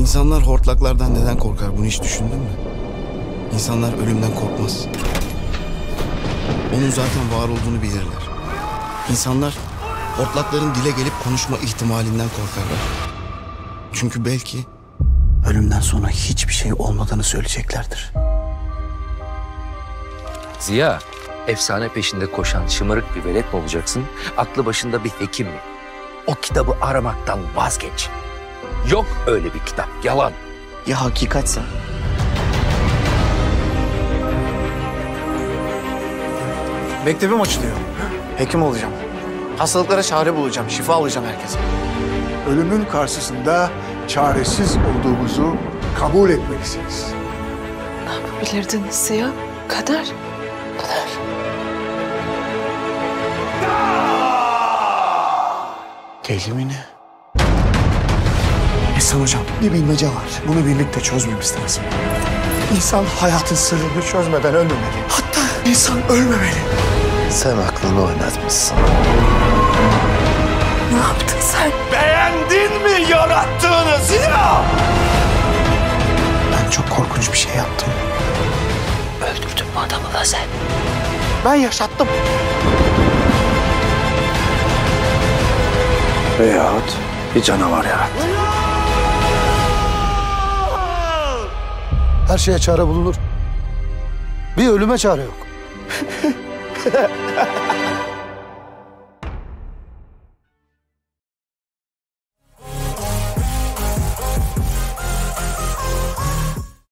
İnsanlar hortlaklardan neden korkar? Bunu hiç düşündün mü? İnsanlar ölümden korkmaz. Onun zaten var olduğunu bilirler. İnsanlar hortlakların dile gelip konuşma ihtimalinden korkarlar. Çünkü belki ölümden sonra hiçbir şey olmadığını söyleyeceklerdir. Ziya, efsane peşinde koşan şımarık bir velet mi olacaksın? Aklı başında bir hekim mi? O kitabı aramaktan vazgeç. Yok öyle bir kitap, yalan. Ya hakikatse? Mektebim açılıyor. Hekim olacağım. Hastalıklara çare bulacağım, şifa alacağım herkese. Ölümün karşısında çaresiz olduğumuzu kabul etmelisiniz. Ne yapabilirdiniz Ziya? Kader. Kader. Deli mi ne? İhsan Hocam, bir bilmece var. Bunu birlikte çözmemiz lazım. İnsan hayatın sırrını çözmeden ölmemeli. Hatta insan ölmemeli. Sen aklını oynatmışsın. Ne yaptın sen? Beğendin mi yarattığını Ziya? Ben çok korkunç bir şey yaptım. Öldürdün mü adamı da sen? Ben yaşattım. Veyahut bir canavar yarattı. Her şeye çare bulunur. Bir ölüme çare yok.